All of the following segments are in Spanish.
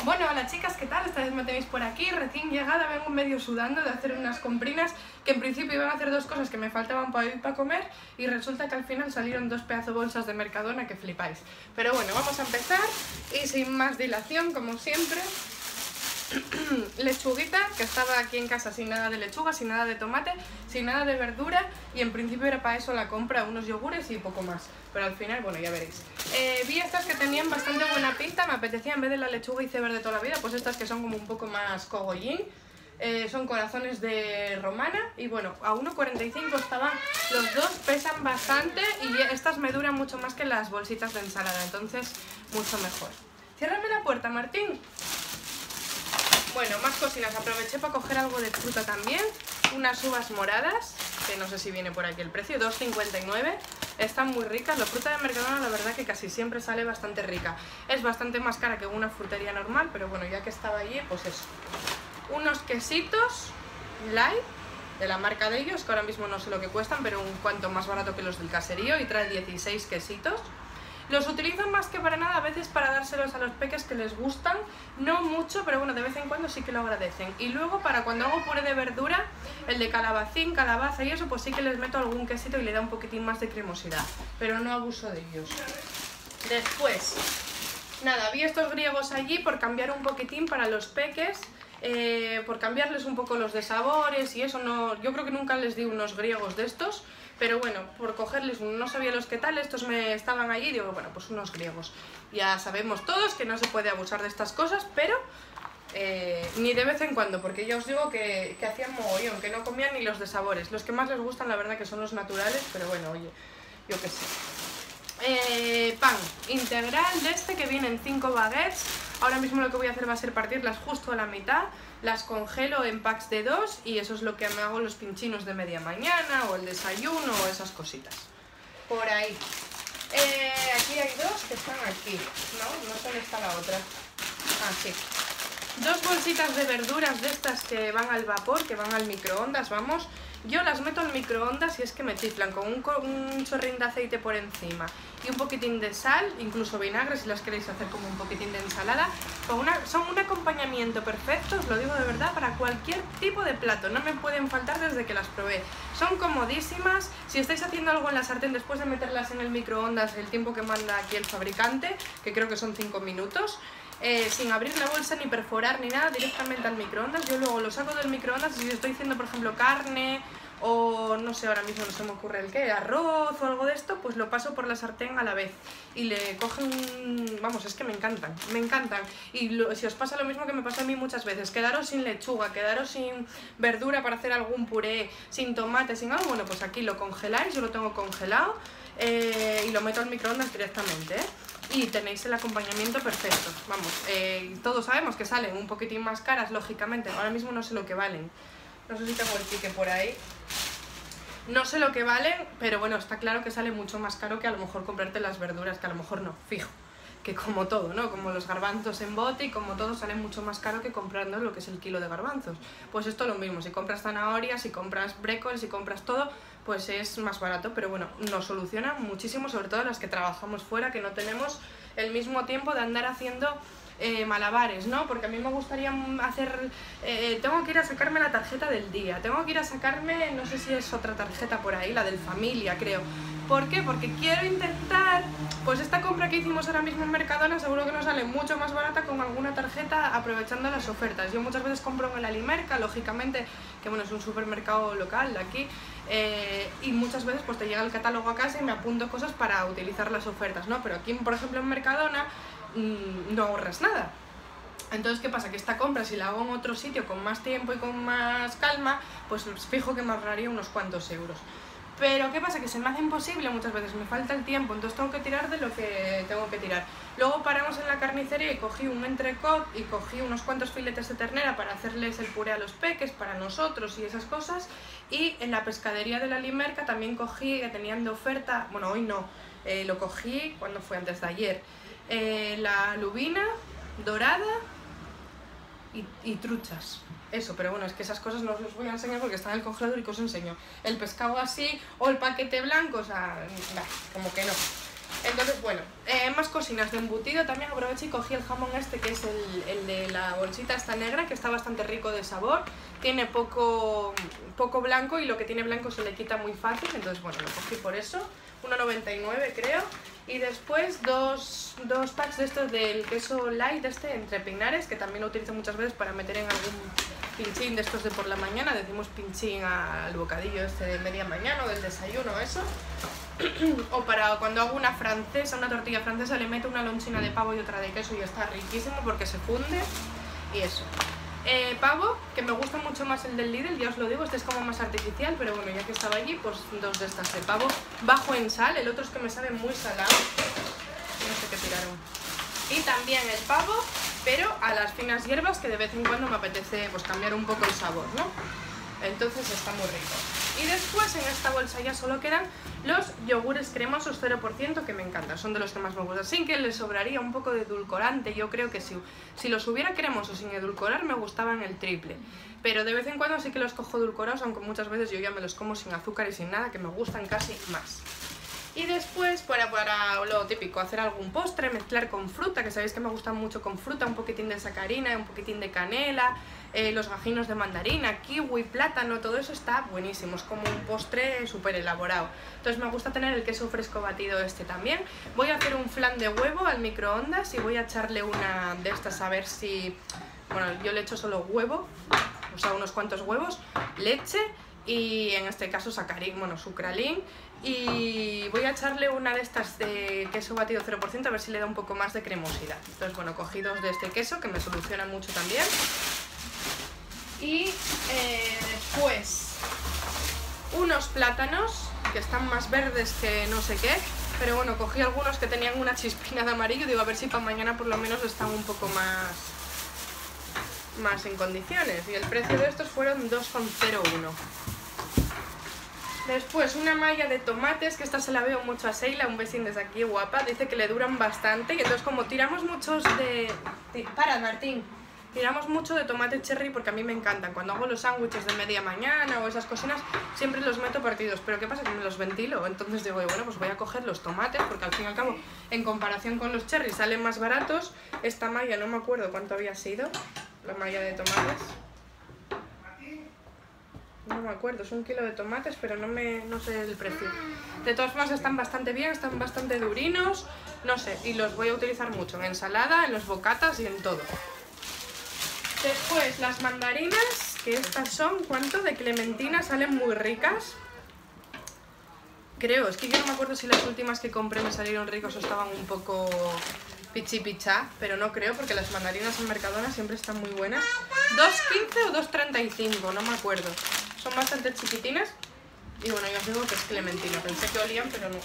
Bueno, hola chicas, ¿qué tal? Esta vez me tenéis por aquí, recién llegada, vengo medio sudando de hacer unas comprinas que en principio iban a hacer dos cosas que me faltaban para ir para comer y resulta que al final salieron dos pedazos bolsas de Mercadona que flipáis. Pero bueno, vamos a empezar y sin más dilación, como siempre, lechuguita, que estaba aquí en casa sin nada de lechuga, sin nada de tomate, sin nada de verdura y en principio era para eso la compra, unos yogures y poco más, pero al final, bueno, ya veréis. Vi estas que tenían bastante buena pinta, me apetecía en vez de la lechuga iceberg de toda la vida, pues estas que son como un poco más cogollín, son corazones de romana y bueno, a 1,45 estaban los dos, pesan bastante y estas me duran mucho más que las bolsitas de ensalada, entonces mucho mejor. Ciérrame la puerta, Martín. Bueno, más cocinas, aproveché para coger algo de fruta también, unas uvas moradas, que no sé si viene por aquí el precio, 2,59, están muy ricas, la fruta de Mercadona la verdad que casi siempre sale bastante rica, es bastante más cara que una frutería normal, pero bueno, ya que estaba allí, pues eso. Unos quesitos light, de la marca de ellos, que ahora mismo no sé lo que cuestan, pero un cuanto más barato que los del caserío, y trae 16 quesitos. Los utilizo más que para nada, a veces para dárselos a los peques que les gustan, no mucho, pero bueno, de vez en cuando sí que lo agradecen. Y luego para cuando hago puré de verdura, el de calabacín, calabaza y eso, pues sí que les meto algún quesito y le da un poquitín más de cremosidad, pero no abuso de ellos. Después, nada, vi estos griegos allí por cambiar un poquitín para los peques, por cambiarles un poco los de sabores y eso, no, yo creo que nunca les di unos griegos de estos. Pero bueno, por cogerles, no sabía los qué tal, estos me estaban allí y digo, bueno, pues unos griegos. Ya sabemos todos que no se puede abusar de estas cosas, pero ni de vez en cuando, porque ya os digo que hacían mogollón, que no comían ni los de sabores. Los que más les gustan, la verdad, que son los naturales, pero bueno, oye, yo qué sé. Pan integral de este que vienen 5 baguettes. Ahora mismo lo que voy a hacer va a ser partirlas justo a la mitad. Las congelo en packs de 2 y eso es lo que me hago los pinchinos de media mañana o el desayuno o esas cositas. Por ahí. Aquí hay dos que están aquí. No sé dónde está la otra. Ah, sí. 2 bolsitas de verduras de estas que van al vapor, que van al microondas, vamos. Yo las meto al microondas y es que me chiflan con un chorrín de aceite por encima y un poquitín de sal, incluso vinagre si las queréis hacer como un poquitín de ensalada. Son un acompañamiento perfecto, os lo digo de verdad, para cualquier tipo de plato. No me pueden faltar desde que las probé. Son comodísimas. Si estáis haciendo algo en la sartén después de meterlas en el microondas, el tiempo que manda aquí el fabricante, que creo que son 5 minutos, sin abrir la bolsa ni perforar ni nada, directamente al microondas. Yo luego lo saco del microondas y si estoy haciendo por ejemplo carne o no sé, ahora mismo no se me ocurre el qué, arroz o algo de esto, pues lo paso por la sartén a la vez y le cogen, vamos, es que me encantan, me encantan. Y si os pasa lo mismo que me pasa a mí muchas veces, quedaros sin lechuga, quedaros sin verdura para hacer algún puré, sin tomate, sin algo, bueno, pues aquí lo congeláis, yo lo tengo congelado y lo meto al microondas directamente, y tenéis el acompañamiento perfecto. Vamos, todos sabemos que salen un poquitín más caras, lógicamente, ahora mismo no sé lo que valen, no sé si tengo el ticket por ahí, no sé lo que valen, pero bueno, está claro que sale mucho más caro que a lo mejor comprarte las verduras, que a lo mejor no, fijo, que como todo, ¿no? Como los garbanzos en bote y como todo sale mucho más caro que comprando lo que es el kilo de garbanzos. Pues esto lo mismo, si compras zanahorias, si compras brécol, si compras todo, pues es más barato, pero bueno, nos soluciona muchísimo, sobre todo las que trabajamos fuera, que no tenemos el mismo tiempo de andar haciendo malabares, ¿no? Porque a mí me gustaría hacer, tengo que ir a sacarme la tarjeta del día, tengo que ir a sacarme, no sé si es otra tarjeta por ahí, la del familia, creo. ¿Por qué? Porque quiero intentar, pues esta compra que hicimos ahora mismo en Mercadona seguro que nos sale mucho más barata con alguna tarjeta aprovechando las ofertas. Yo muchas veces compro en el Alimerca, lógicamente, que bueno, es un supermercado local de aquí, y muchas veces pues te llega el catálogo a casa y me apunto cosas para utilizar las ofertas, ¿no? Pero aquí, por ejemplo, en Mercadona no ahorras nada. Entonces, ¿qué pasa? Que esta compra, si la hago en otro sitio con más tiempo y con más calma, pues fijo que me ahorraría unos cuantos euros. Pero ¿qué pasa? Que se me hace imposible muchas veces, me falta el tiempo, entonces tengo que tirar de lo que tengo que tirar. Luego paramos en la carnicería y cogí un entrecot y cogí unos cuantos filetes de ternera para hacerles el puré a los peques, para nosotros y esas cosas. Y en la pescadería de la Limerca también cogí, que tenían de oferta, bueno, hoy no, lo cogí cuando fue antes de ayer, la lubina dorada y truchas. Eso, pero bueno, es que esas cosas no os las voy a enseñar porque están en el congelador y que os enseño. El pescado así o el paquete blanco, o sea, nah, como que no. Entonces, bueno, más cocinas de embutido. También aproveché y cogí el jamón este, que es el de la bolsita esta negra, que está bastante rico de sabor. Tiene poco blanco y lo que tiene blanco se le quita muy fácil, entonces bueno, lo cogí por eso. 1,99 creo. Y después dos packs de estos del queso light entre pinares, que también lo utilizo muchas veces para meter en algún pinchín de estos de por la mañana. Decimos pinchín al bocadillo este de media mañana o del desayuno, eso. O para cuando hago una tortilla francesa, le meto una lonchina de pavo y otra de queso y está riquísimo porque se funde. Y eso. Pavo, que me gusta mucho más el del Lidl, ya os lo digo, este es como más artificial, pero bueno, ya que estaba allí, pues dos de estas de pavo, bajo en sal, el otro es que me sabe muy salado, no sé qué tiraron. Y también el pavo, pero a las finas hierbas, que de vez en cuando me apetece pues cambiar un poco el sabor, ¿no? Entonces está muy rico. Y después en esta bolsa ya solo quedan los yogures cremosos 0%, que me encantan, son de los que más me gustan. Sin que les sobraría un poco de edulcorante, yo creo que si los hubiera cremosos sin edulcorar me gustaban el triple. Pero de vez en cuando sí que los cojo edulcorados, aunque muchas veces yo ya me los como sin azúcar y sin nada, que me gustan casi más. Y después, para lo típico, hacer algún postre, mezclar con fruta, que sabéis que me gustan mucho con fruta, un poquitín de sacarina, un poquitín de canela, los gajinos de mandarina, kiwi, plátano, todo eso está buenísimo, es como un postre súper elaborado. Entonces me gusta tener el queso fresco batido este también. Voy a hacer un flan de huevo al microondas y voy a echarle una de estas a ver si... Bueno, yo le echo solo huevo, o sea, unos cuantos huevos, leche y en este caso sucralín. Y voy a echarle una de estas de queso batido 0% a ver si le da un poco más de cremosidad. Entonces bueno, cogí dos de este queso que me soluciona mucho también. Y después unos plátanos que están más verdes que no sé qué, pero bueno, cogí algunos que tenían una chispina de amarillo, digo a ver si para mañana por lo menos están un poco más en condiciones. Y el precio de estos fueron 2,01. Después una malla de tomates, que esta se la veo mucho a Seila, un besín desde aquí, guapa, dice que le duran bastante y entonces como tiramos muchos de... Para, Martín. Tiramos mucho de tomate cherry porque a mí me encantan. Cuando hago los sándwiches de media mañana o esas cocinas, siempre los meto partidos. Pero ¿qué pasa? Que me los ventilo. Entonces digo, bueno, pues voy a coger los tomates porque al fin y al cabo, en comparación con los cherry, salen más baratos. Esta malla, no me acuerdo cuánto había sido, la malla de tomates. No me acuerdo, es 1 kilo de tomates, pero no sé el precio. De todas formas están bastante bien, están bastante durinos, no sé, y los voy a utilizar mucho en ensalada, en los bocatas y en todo. Después las mandarinas, que estas son, ¿cuánto? De clementina, salen muy ricas. Creo, es que yo no me acuerdo si las últimas que compré me salieron ricos o estaban un poco pichipichá, pero no creo porque las mandarinas en Mercadona siempre están muy buenas. 2,15 o 2,35, no me acuerdo. Son bastante chiquitinas y bueno, ya os digo que es clementina, pensé que olían pero no.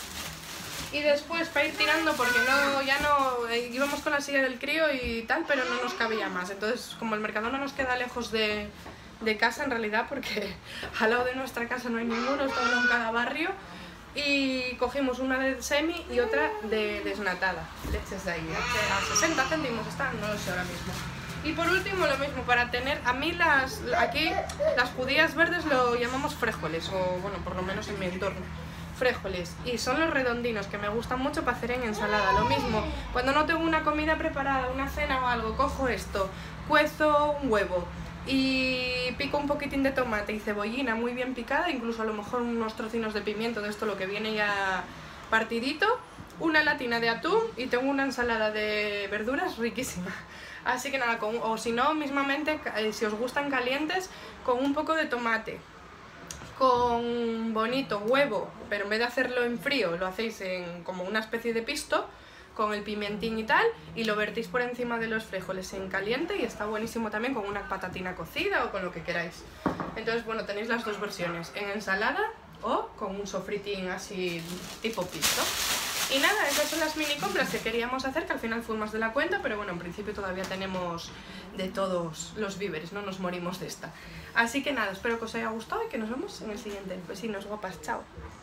Y después para ir tirando porque íbamos con la silla del crío y tal, pero no nos cabía más. Entonces como el Mercadona nos queda lejos de casa en realidad, porque al lado de nuestra casa no hay ninguno, está uno en cada barrio, y cogimos una de semi y otra de desnatada, leches de ahí, a 60 céntimos están, no lo sé ahora mismo. Y por último lo mismo, para tener, a mí aquí las judías verdes lo llamamos frijoles, o bueno, por lo menos en mi entorno, frijoles, y son los redondinos que me gustan mucho para hacer en ensalada. Lo mismo, cuando no tengo una comida preparada, una cena o algo, cojo esto, cuezo un huevo y pico un poquitín de tomate y cebollina muy bien picada, incluso a lo mejor unos trocinos de pimiento de esto, lo que viene ya partidito, una latina de atún y tengo una ensalada de verduras riquísima. Así que nada, o si no, mismamente, si os gustan calientes, con un poco de tomate, con bonito huevo, pero en vez de hacerlo en frío, lo hacéis en como una especie de pisto, con el pimentín y tal, y lo vertís por encima de los frijoles en caliente y está buenísimo también con una patatina cocida o con lo que queráis. Entonces, bueno, tenéis las dos versiones, en ensalada o con un sofritín así tipo pisto. Y nada, esas son las mini compras que queríamos hacer, que al final fue más de la cuenta, pero bueno, en principio todavía tenemos de todos los víveres, no nos morimos de esta. Así que nada, espero que os haya gustado y que nos vemos en el siguiente. Besinos guapas, chao.